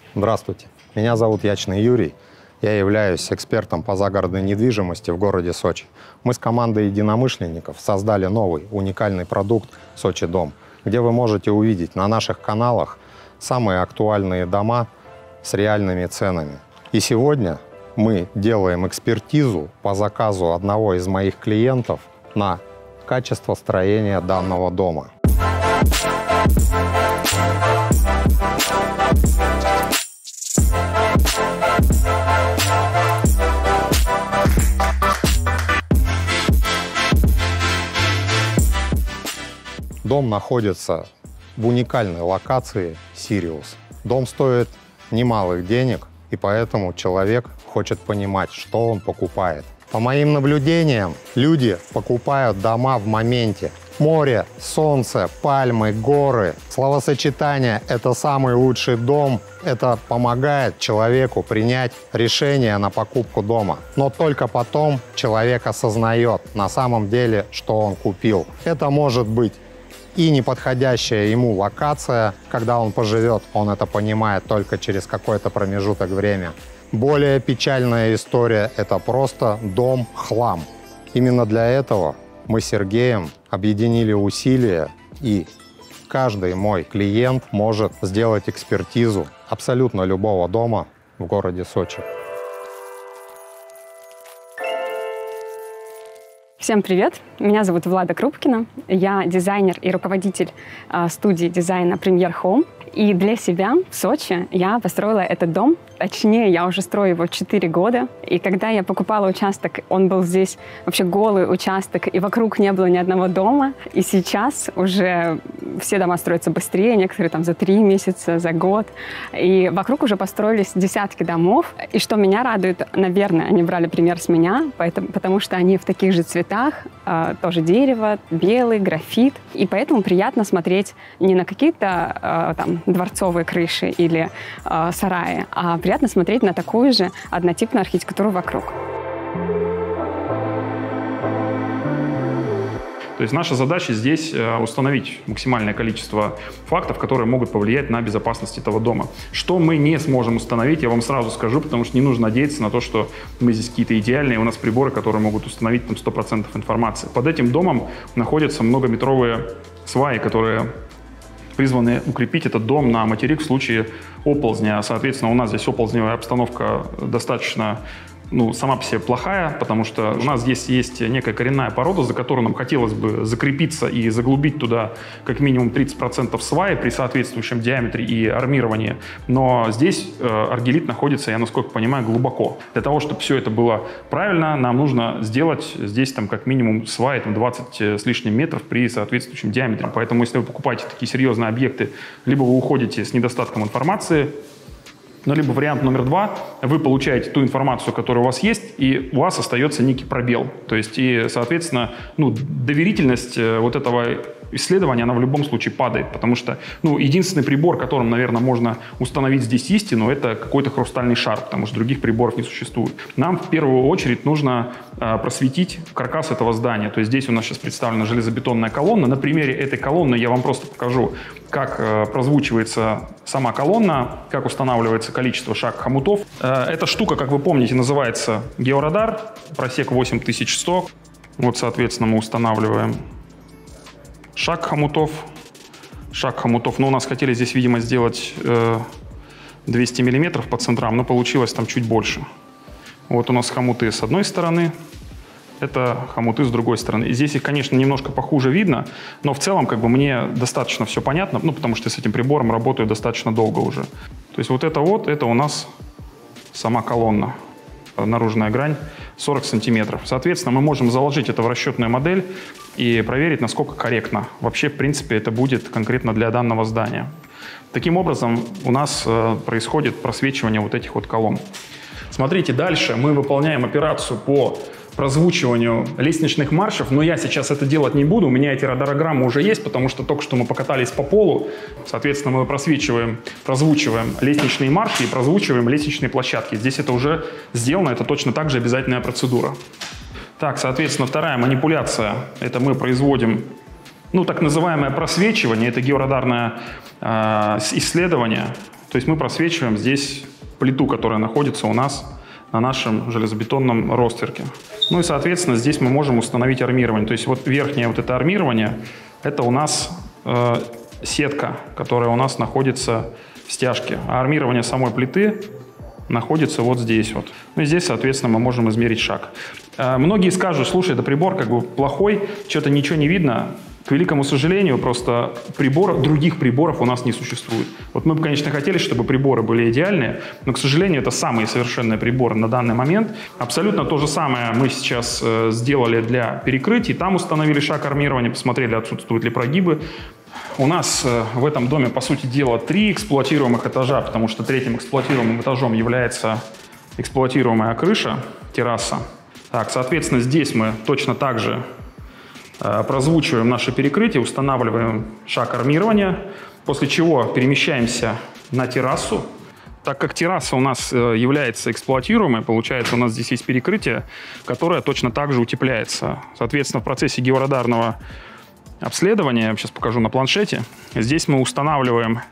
Здравствуйте, меня зовут Ячный Юрий. Я являюсь экспертом по загородной недвижимости в городе Сочи. Мы с командой единомышленников создали новый уникальный продукт «Сочи Дом», где вы можете увидеть на наших каналах самые актуальные дома с реальными ценами. И сегодня мы делаем экспертизу по заказу одного из моих клиентов на качество строения данного дома. Дом находится в уникальной локации Сириус. Дом стоит немалых денег, и поэтому человек хочет понимать, что он покупает. По моим наблюдениям, люди покупают дома в моменте. Море, солнце, пальмы, горы. Словосочетание «это самый лучший дом» — это помогает человеку принять решение на покупку дома. Но только потом человек осознает на самом деле, что он купил. Это может быть и неподходящая ему локация, когда он поживет, он это понимает только через какой-то промежуток времени. Более печальная история — это просто дом-хлам. Именно для этого мы с Сергеем объединили усилия, и каждый мой клиент может сделать экспертизу абсолютно любого дома в городе Сочи. Всем привет! Меня зовут Влада Крупкина. Я дизайнер и руководитель студии дизайна Premier Home. И для себя в Сочи я построила этот дом. Точнее, я уже строю его 4 года. И когда я покупала участок, он был здесь вообще голый участок, и вокруг не было ни одного дома. И сейчас уже все дома строятся быстрее, некоторые там за 3 месяца, за год. И вокруг уже построились десятки домов. И что меня радует, наверное, они брали пример с меня, потому что они в таких же цветах, тоже дерево, белый, графит. И поэтому приятно смотреть не на какие-то там дворцовые крыши или сараи, а приятно смотреть на такую же однотипную архитектуру вокруг. То есть наша задача здесь установить максимальное количество фактов, которые могут повлиять на безопасность этого дома. Что мы не сможем установить, я вам сразу скажу, потому что не нужно надеяться на то, что мы здесь какие-то идеальные, у нас приборы, которые могут установить там 100% информации. Под этим домом находятся многометровые сваи, которые призваны укрепить этот дом на материк в случае оползня. Соответственно, у нас здесь оползневая обстановка достаточно, сама по себе плохая, потому что у нас здесь есть некая коренная порода, за которую нам хотелось бы закрепиться и заглубить туда как минимум 30% сваи при соответствующем диаметре и армировании. Но здесь аргиллит находится, я насколько понимаю, глубоко. Для того, чтобы все это было правильно, нам нужно сделать здесь там как минимум сваи 20 с лишним метров при соответствующем диаметре. Поэтому, если вы покупаете такие серьезные объекты, либо вы уходите с недостатком информации, либо вариант номер 2, вы получаете ту информацию, которая у вас есть, и у вас остается некий пробел. То есть, и, соответственно, доверительность вот этого исследования, она в любом случае падает, потому что, единственный прибор, которым, наверное, можно установить здесь истину, это какой-то хрустальный шар, потому что других приборов не существует. Нам в первую очередь нужно просветить каркас этого здания. То есть здесь у нас сейчас представлена железобетонная колонна. На примере этой колонны я вам просто покажу, как прозвучивается сама колонна, как устанавливается количество шаг-хомутов. Эта штука, как вы помните, называется георадар, просек 8100. Вот, соответственно, мы устанавливаем шаг хомутов. Но у нас хотели здесь, видимо, сделать 200 мм по центрам, но получилось там чуть больше. Вот у нас хомуты с одной стороны, это хомуты с другой стороны. И здесь их, конечно, немножко похуже видно, но в целом мне достаточно все понятно, потому что с этим прибором работаю достаточно долго уже. То есть это у нас сама колонна, наружная грань 40 сантиметров. Соответственно, мы можем заложить это в расчетную модель и проверить, насколько корректно вообще, в принципе, это будет конкретно для данного здания. Таким образом, у нас происходит просвечивание вот этих вот колонн. Смотрите, дальше мы выполняем операцию по прозвучиванию лестничных маршев, но я сейчас это делать не буду, у меня эти радарограммы уже есть, потому что только что мы покатались по полу, соответственно, мы прозвучиваем лестничные марши и прозвучиваем лестничные площадки. Здесь это уже сделано, это точно так же обязательная процедура. Так, соответственно, вторая манипуляция, это мы производим, так называемое просвечивание, это георадарное исследование. То есть мы просвечиваем здесь плиту, которая находится у нас на нашем железобетонном ростверке. Ну и, соответственно, здесь мы можем установить армирование. То есть вот верхнее вот это армирование, это у нас сетка, которая у нас находится в стяжке. А армирование самой плиты находится вот здесь вот. Ну и здесь, соответственно, мы можем измерить шаг. Многие скажут, слушай, это прибор как бы плохой, что-то ничего не видно. К великому сожалению, просто других приборов у нас не существует. Вот мы бы, конечно, хотели, чтобы приборы были идеальные, но, к сожалению, это самые совершенные приборы на данный момент. Абсолютно то же самое мы сейчас сделали для перекрытий. Там установили шаг армирования, посмотрели, отсутствуют ли прогибы. У нас в этом доме, по сути дела, 3 эксплуатируемых этажа, потому что 3-м эксплуатируемым этажом является эксплуатируемая крыша, терраса. Так, соответственно, здесь мы точно так же прозвучиваем наше перекрытие, устанавливаем шаг армирования, после чего перемещаемся на террасу. Так как терраса у нас является эксплуатируемой, получается, у нас здесь есть перекрытие, которое точно так же утепляется. Соответственно, в процессе георадарного обследования, я сейчас покажу на планшете, здесь мы устанавливаем,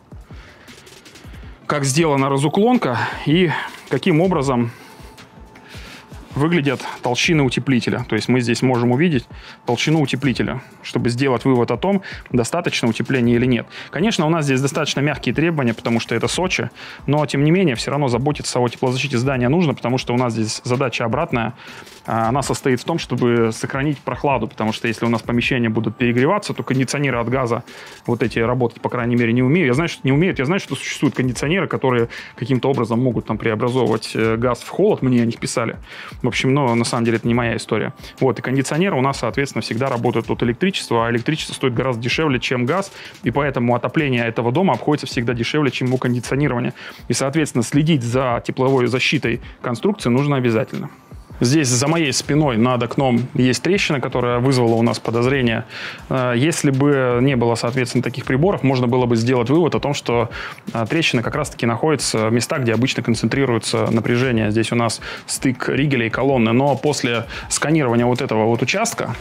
как сделана разуклонка и каким образом выглядят толщины утеплителя. То есть мы здесь можем увидеть толщину утеплителя, чтобы сделать вывод о том, достаточно утепления или нет. Конечно, у нас здесь достаточно мягкие требования, потому что это Сочи, но, тем не менее, все равно заботиться о теплозащите здания нужно, потому что у нас здесь задача обратная. Она состоит в том, чтобы сохранить прохладу, потому что если у нас помещения будут перегреваться, то кондиционеры от газа вот эти работать, по крайней мере, не умеют. Я знаю, что не умеют. Я знаю, что существуют кондиционеры, которые каким-то образом могут там преобразовывать газ в холод. Мне о них писали. В общем, но на самом деле это не моя история. Вот, и кондиционеры у нас, соответственно, всегда работают от электричества, а электричество стоит гораздо дешевле, чем газ, и поэтому отопление этого дома обходится всегда дешевле, чем его кондиционирование. И, соответственно, следить за тепловой защитой конструкции нужно обязательно. Здесь за моей спиной над окном есть трещина, которая вызвала у нас подозрение. Если бы не было, соответственно, таких приборов, можно было бы сделать вывод о том, что трещина как раз-таки находится в местах, где обычно концентрируется напряжение. Здесь у нас стык ригеля и колонны. Но после сканирования вот этого вот участка,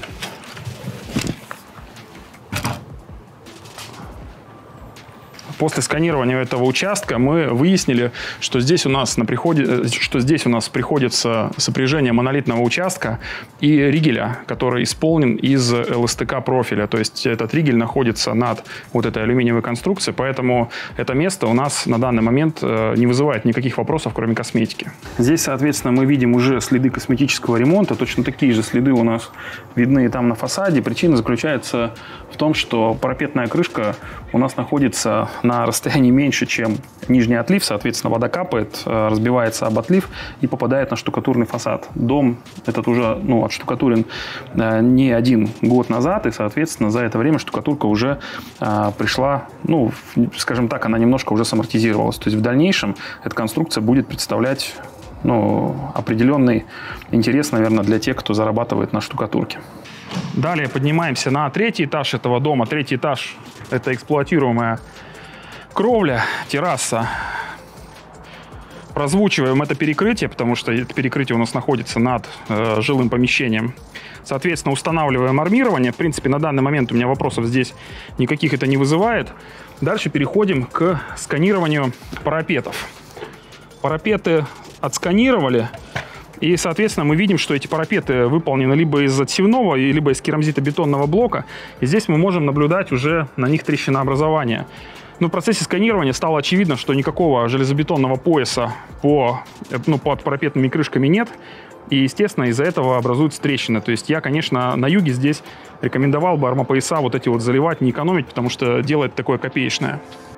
мы выяснили, что здесь у нас приходится сопряжение монолитного участка и ригеля, который исполнен из ЛСТК профиля. То есть этот ригель находится над вот этой алюминиевой конструкцией, поэтому это место у нас на данный момент не вызывает никаких вопросов, кроме косметики. Здесь, соответственно, мы видим уже следы косметического ремонта. Точно такие же следы у нас видны там на фасаде. Причина заключается в том, что парапетная крышка у нас находится на расстоянии меньше, чем нижний отлив, соответственно, вода капает, разбивается об отлив и попадает на штукатурный фасад. Дом этот уже отштукатурен не 1 год назад, и, соответственно, за это время штукатурка уже пришла, скажем так, она немножко уже самортизировалась. То есть в дальнейшем эта конструкция будет представлять определенный интерес, наверное, для тех, кто зарабатывает на штукатурке. Далее поднимаемся на 3-й этаж этого дома. 3-й этаж – это эксплуатируемая кровля, терраса. Прозвучиваем это перекрытие, потому что это перекрытие у нас находится над жилым помещением. Соответственно, устанавливаем армирование. В принципе, на данный момент у меня вопросов здесь никаких это не вызывает. Дальше переходим к сканированию парапетов. Парапеты отсканировали. И, соответственно, мы видим, что эти парапеты выполнены либо из отсевного, либо из керамзитобетонного блока. И здесь мы можем наблюдать уже на них трещинообразование. Но в процессе сканирования стало очевидно, что никакого железобетонного пояса под парапетными крышками нет. И, естественно, из-за этого образуются трещины. То есть я, конечно, на юге здесь рекомендовал бы армопояса вот эти вот заливать, не экономить, потому что дело это такое копеечное.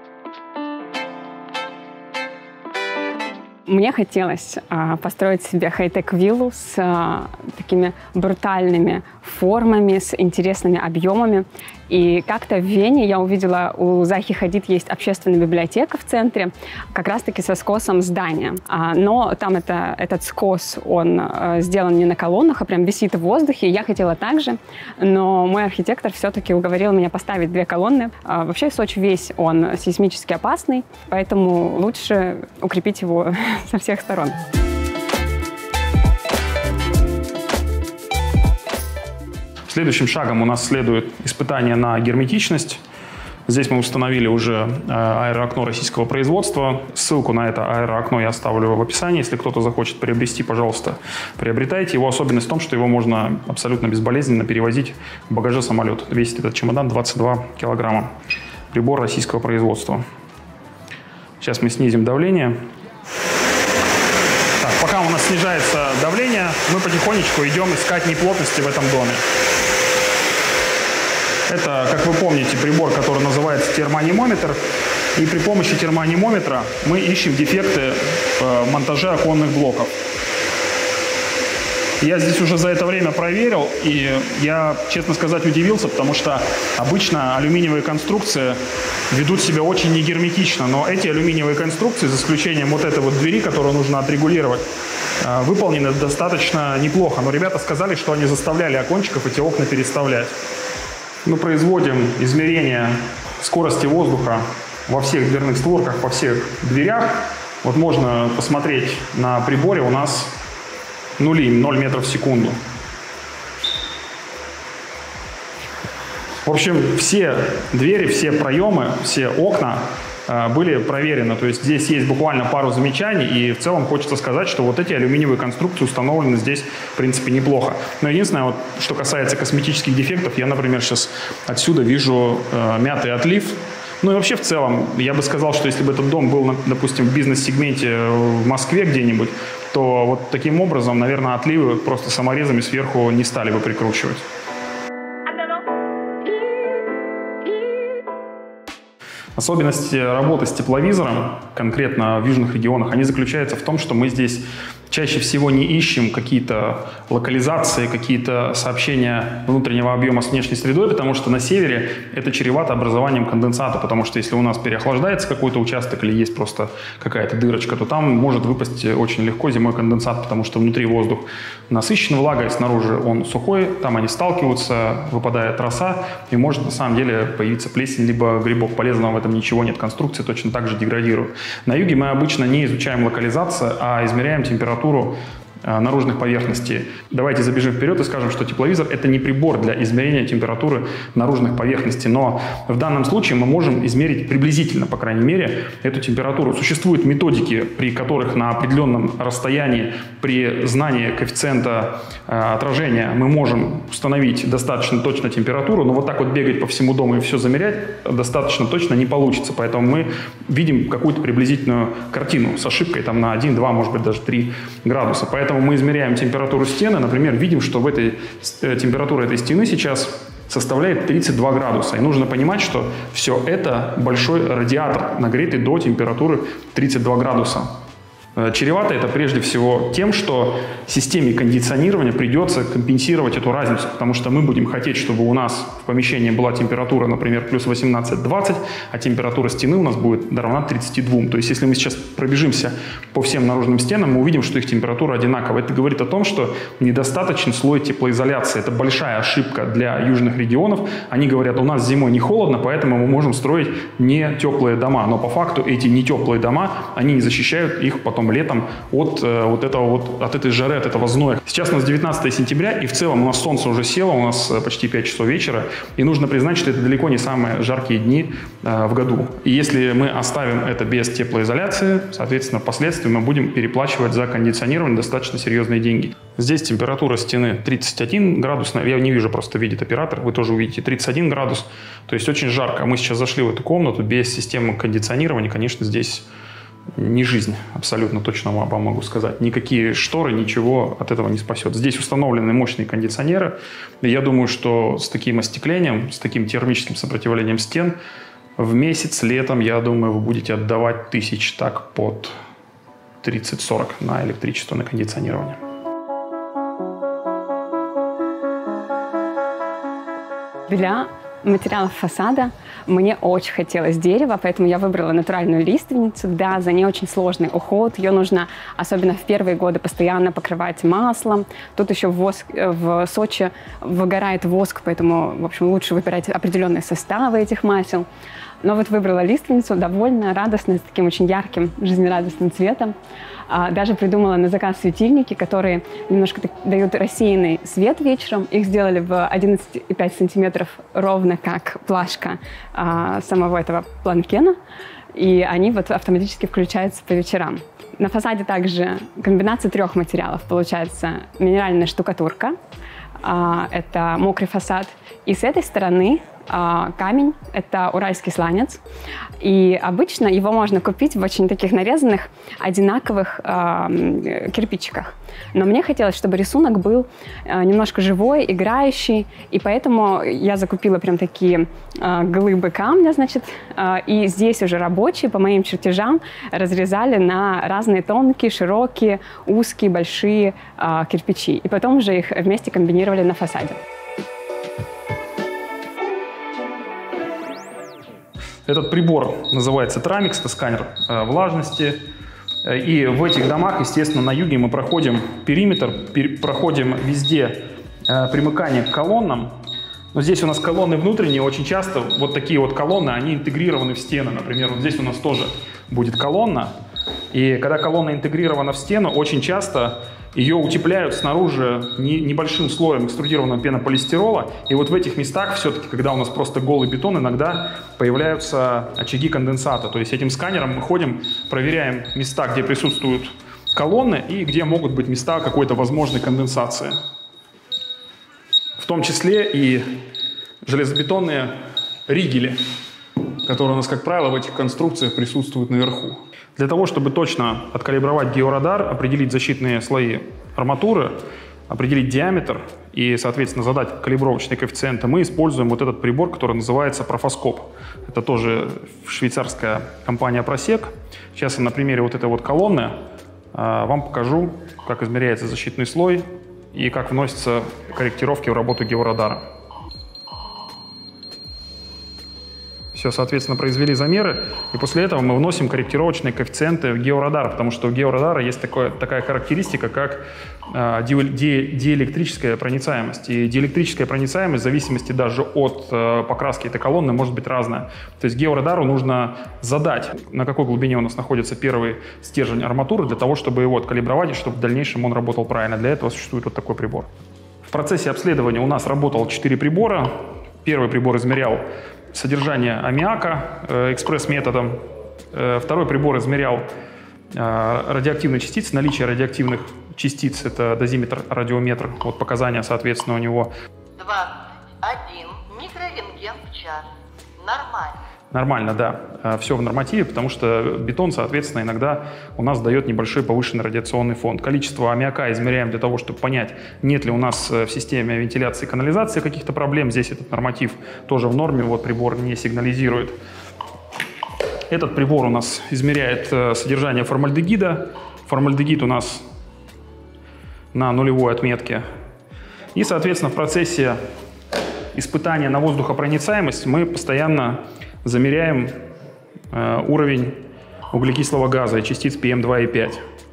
Мне хотелось построить себе хай-тек-виллу с такими брутальными формами, с интересными объемами. И как-то в Вене я увидела, у Захи Хадид есть общественная библиотека в центре, как раз-таки со скосом здания. Но там этот скос, он сделан не на колоннах, а прям висит в воздухе. Я хотела так же, но мой архитектор все-таки уговорил меня поставить 2 колонны. Вообще Сочи весь он сейсмически опасный, поэтому лучше укрепить его со всех сторон. Следующим шагом у нас следует испытание на герметичность. Здесь мы установили уже аэроокно российского производства. Ссылку на это аэроокно я оставлю в описании. Если кто-то захочет приобрести, пожалуйста, приобретайте. Его особенность в том, что его можно абсолютно безболезненно перевозить в багаже самолета. Весит этот чемодан 22 килограмма. Прибор российского производства. Сейчас мы снизим давление. Так, пока у нас снижается давление, мы потихонечку идем искать неплотности в этом доме. Это, как вы помните, прибор, который называется термоанимометр. И при помощи термоанимометра мы ищем дефекты в монтаже оконных блоков. Я здесь уже за это время проверил, и я, честно сказать, удивился, потому что обычно алюминиевые конструкции ведут себя очень негерметично. Но эти алюминиевые конструкции, за исключением вот этой вот двери, которую нужно отрегулировать, выполнены достаточно неплохо. Но ребята сказали, что они заставляли окончиков эти окна переставлять. Мы производим измерения скорости воздуха во всех дверных створках, во всех дверях. Вот можно посмотреть на приборе, у нас нули, 0 метров в секунду. В общем, все двери, все проемы, все окна были проверены. То есть здесь есть буквально пару замечаний, и в целом хочется сказать, что вот эти алюминиевые конструкции установлены здесь, в принципе, неплохо. Но единственное, вот, что касается косметических дефектов, я, например, сейчас отсюда вижу мятый отлив. Ну и вообще в целом, я бы сказал, что если бы этот дом был, допустим, в бизнес-сегменте в Москве где-нибудь, то вот таким образом, наверное, отливы просто саморезами сверху не стали бы прикручивать. Особенности работы с тепловизором, конкретно в южных регионах, они заключаются в том, что мы здесь чаще всего не ищем какие-то локализации, какие-то сообщения внутреннего объема с внешней средой, потому что на севере это чревато образованием конденсата, потому что если у нас переохлаждается какой-то участок или есть просто какая-то дырочка, то там может выпасть очень легко зимой конденсат, потому что внутри воздух насыщен влагой, снаружи он сухой, там они сталкиваются, выпадает роса, и может на самом деле появиться плесень, либо грибок. Полезного в этом ничего нет, конструкции точно так же деградируют. На юге мы обычно не изучаем локализацию, а измеряем температуру наружных поверхностей. Давайте забежим вперед и скажем, что тепловизор – это не прибор для измерения температуры наружных поверхностей, но в данном случае мы можем измерить приблизительно, по крайней мере, эту температуру. Существуют методики, при которых на определенном расстоянии, при знании коэффициента отражения мы можем установить достаточно точно температуру, но вот так вот бегать по всему дому и все замерять достаточно точно не получится, поэтому мы видим какую-то приблизительную картину с ошибкой там, на 1, 2, может быть, даже 3 градуса. Поэтому мы измеряем температуру стены, например, видим, что в температура этой стены сейчас составляет 32 градуса. И нужно понимать, что все это большой радиатор, нагретый до температуры 32 градуса. Чревато это прежде всего тем, что системе кондиционирования придется компенсировать эту разницу, потому что мы будем хотеть, чтобы у нас в помещении была температура, например, плюс 18-20, а температура стены у нас будет равна 32. То есть если мы сейчас пробежимся по всем наружным стенам, мы увидим, что их температура одинаковая. Это говорит о том, что недостаточен слой теплоизоляции. Это большая ошибка для южных регионов. Они говорят, у нас зимой не холодно, поэтому мы можем строить не теплые дома. Но по факту эти не теплые дома, они не защищают их потом летом от этой жары, от этого зноя. Сейчас у нас 19 сентября, и в целом у нас солнце уже село, у нас почти 5 часов вечера, и нужно признать, что это далеко не самые жаркие дни в году. И если мы оставим это без теплоизоляции, соответственно, впоследствии мы будем переплачивать за кондиционирование достаточно серьезные деньги. Здесь температура стены 31 градус, я не вижу, просто видит оператор, вы тоже увидите 31 градус, то есть очень жарко. Мы сейчас зашли в эту комнату без системы кондиционирования, конечно, здесь не жизнь, абсолютно точно вам могу сказать. Никакие шторы, ничего от этого не спасет. Здесь установлены мощные кондиционеры. И я думаю, что с таким остеклением, с таким термическим сопротивлением стен в месяц летом, я думаю, вы будете отдавать тысяч так под 30-40 на электричество, на кондиционирование. Для материалов фасада мне очень хотелось дерева, поэтому я выбрала натуральную лиственницу. Да, за ней очень сложный уход. Ее нужно, особенно в первые годы, постоянно покрывать маслом. Тут еще в Сочи выгорает воск, поэтому, в общем, лучше выбирать определенные составы этих масел. Но вот выбрала лиственницу, довольно радостная, с таким очень ярким, жизнерадостным цветом. Даже придумала на заказ светильники, которые немножко дают рассеянный свет вечером. Их сделали в 11,5 сантиметров, ровно как плашка самого этого планкена. И они вот автоматически включаются по вечерам. На фасаде также комбинация 3 материалов. Получается минеральная штукатурка, это мокрый фасад. И с этой стороны камень, это уральский сланец. И обычно его можно купить в очень таких нарезанных, одинаковых кирпичиках. Но мне хотелось, чтобы рисунок был немножко живой, играющий. И поэтому я закупила прям такие глыбы камня, значит. И здесь уже рабочие по моим чертежам разрезали на разные тонкие, широкие, узкие, большие кирпичи. И потом уже их вместе комбинировали на фасаде. Этот прибор называется Tramix, это сканер влажности. И в этих домах, естественно, на юге мы проходим периметр, проходим везде примыкание к колоннам. Но здесь у нас колонны внутренние, очень часто вот такие вот колонны, они интегрированы в стены. Например, вот здесь у нас тоже будет колонна. И когда колонна интегрирована в стену, очень часто ее утепляют снаружи небольшим слоем экструдированного пенополистирола. И вот в этих местах все-таки, когда у нас просто голый бетон, иногда появляются очаги конденсата. То есть этим сканером мы ходим, проверяем места, где присутствуют колонны и где могут быть места какой-то возможной конденсации. В том числе и железобетонные ригели, которые у нас, как правило, в этих конструкциях присутствуют наверху. Для того, чтобы точно откалибровать георадар, определить защитные слои арматуры, определить диаметр и, соответственно, задать калибровочные коэффициенты, мы используем вот этот прибор, который называется профоскоп. Это тоже швейцарская компания Просек. Сейчас я на примере вот этой вот колонны вам покажу, как измеряется защитный слой и как вносятся корректировки в работу георадара. Все, соответственно, произвели замеры, и после этого мы вносим корректировочные коэффициенты в георадар, потому что у георадара есть такая характеристика, как диэлектрическая проницаемость. И диэлектрическая проницаемость в зависимости даже от покраски этой колонны может быть разная. То есть георадару нужно задать, на какой глубине у нас находится первый стержень арматуры, для того, чтобы его откалибровать, и чтобы в дальнейшем он работал правильно. Для этого существует вот такой прибор. В процессе обследования у нас работало 4 прибора. Первый прибор измерял содержание аммиака экспресс-методом. Второй прибор измерял радиоактивные частицы, наличие радиоактивных частиц, это дозиметр-радиометр, вот показания, соответственно, у него. 21 микрорентген в час. Нормально. Нормально, да. Все в нормативе, потому что бетон, соответственно, иногда у нас дает небольшой повышенный радиационный фон. Количество аммиака измеряем для того, чтобы понять, нет ли у нас в системе вентиляции и канализации каких-то проблем. Здесь этот норматив тоже в норме, вот прибор не сигнализирует. Этот прибор у нас измеряет содержание формальдегида. Формальдегид у нас на нулевой отметке. И, соответственно, в процессе испытания на воздухопроницаемость мы постоянно замеряем уровень углекислого газа и частиц PM2,5.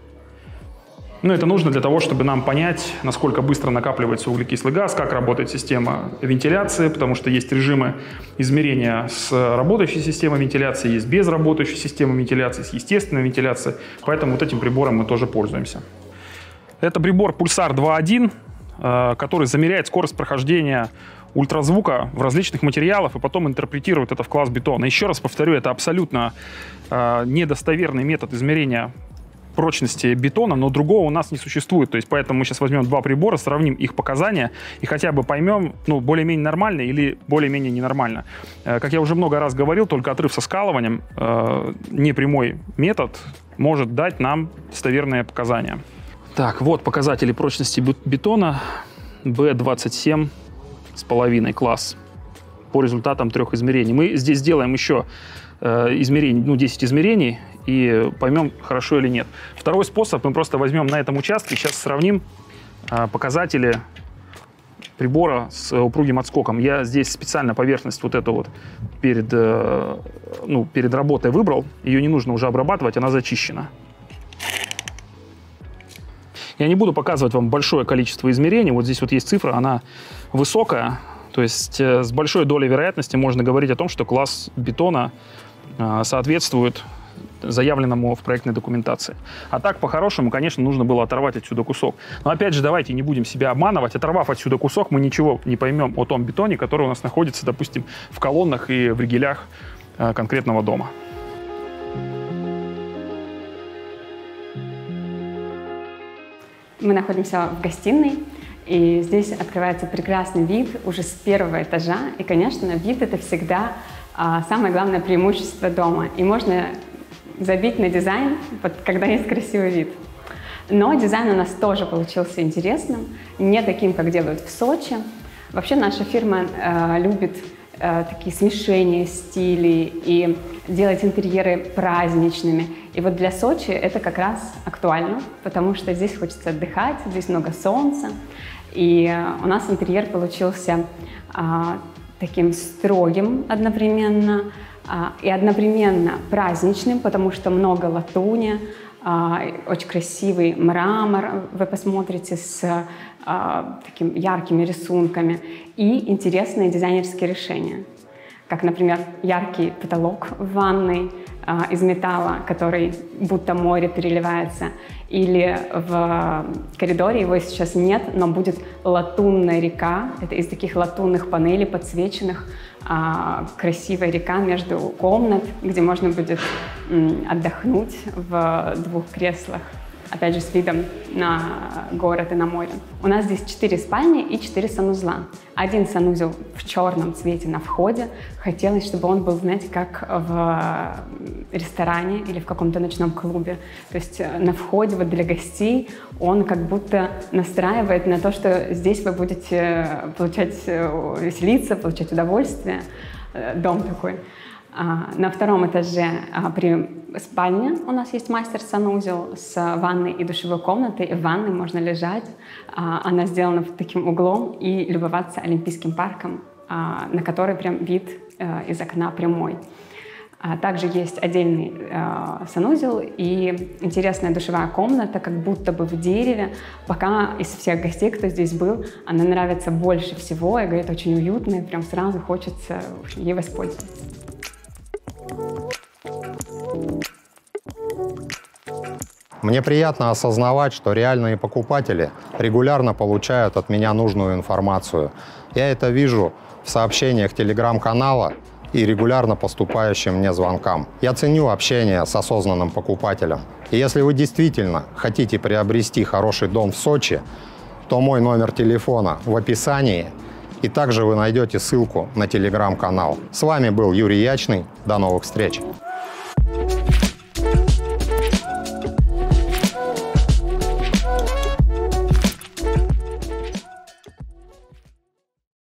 Ну, это нужно для того, чтобы нам понять, насколько быстро накапливается углекислый газ, как работает система вентиляции, потому что есть режимы измерения с работающей системой вентиляции, есть без работающей системы вентиляции, с естественной вентиляцией, поэтому вот этим прибором мы тоже пользуемся. Это прибор Pulsar 2.1, который замеряет скорость прохождения ультразвука в различных материалах и потом интерпретирует это в класс бетона. Еще раз повторю, это абсолютно недостоверный метод измерения прочности бетона, но другого у нас не существует. То есть поэтому мы сейчас возьмем 2 прибора, сравним их показания и хотя бы поймем, ну, более-менее нормально или более-менее ненормально. Как я уже много раз говорил, только отрыв со скалыванием, непрямой метод, может дать нам достоверные показания. Так, вот показатели прочности бетона B27,5 класс по результатам 3 измерений. Мы здесь сделаем еще измерений, 10 измерений и поймем, хорошо или нет. Второй способ, мы просто возьмем на этом участке, сейчас сравним показатели прибора с упругим отскоком. Я здесь специально поверхность вот эту вот перед работой выбрал. Ее не нужно уже обрабатывать, она зачищена. Я не буду показывать вам большое количество измерений. Вот здесь вот есть цифра, она высокая. То есть с большой долей вероятности можно говорить о том, что класс бетона соответствует заявленному в проектной документации. А так, по-хорошему, конечно, нужно было оторвать отсюда кусок. Но опять же, давайте не будем себя обманывать. Оторвав отсюда кусок, мы ничего не поймем о том бетоне, который у нас находится, допустим, в колоннах и в ригелях конкретного дома. Мы находимся в гостиной, и здесь открывается прекрасный вид уже с первого этажа. И, конечно, вид — это всегда самое главное преимущество дома. И можно забить на дизайн, когда есть красивый вид. Но дизайн у нас тоже получился интересным, не таким, как делают в Сочи. Вообще наша фирма любит такие смешения стилей и делать интерьеры праздничными. И вот для Сочи это как раз актуально, потому что здесь хочется отдыхать, здесь много солнца. И у нас интерьер получился таким строгим одновременно и одновременно праздничным, потому что много латуни, очень красивый мрамор, вы посмотрите, с такими яркими рисунками, и интересные дизайнерские решения, как, например, яркий потолок в ванной из металла, который будто море переливается, или в коридоре, его сейчас нет, но будет латунная река, это из таких латунных панелей подсвеченных, красивая река между комнат, где можно будет отдохнуть в 2 креслах, опять же, с видом на город и на море. У нас здесь 4 спальни и 4 санузла. Один санузел в черном цвете на входе. Хотелось, чтобы он был, знаете, как в ресторане или в каком-то ночном клубе. То есть на входе вот для гостей он как будто настраивает на то, что здесь вы будете веселиться, получать удовольствие. Дом такой. На 2-м этаже при спальне у нас есть мастер-санузел с ванной и душевой комнатой. И в ванной можно лежать. Она сделана таким углом и любоваться Олимпийским парком, на который прям вид из окна прямой. Также есть отдельный санузел и интересная душевая комната, как будто бы в дереве. Пока из всех гостей, кто здесь был, она нравится больше всего. И говорит, очень уютная, прям сразу хочется ей воспользоваться. Мне приятно осознавать, что реальные покупатели регулярно получают от меня нужную информацию. Я это вижу в сообщениях телеграм-канала и регулярно поступающим мне звонкам. Я ценю общение с осознанным покупателем. И если вы действительно хотите приобрести хороший дом в Сочи, то мой номер телефона в описании, и также вы найдете ссылку на телеграм-канал. С вами был Юрий Ячный. До новых встреч!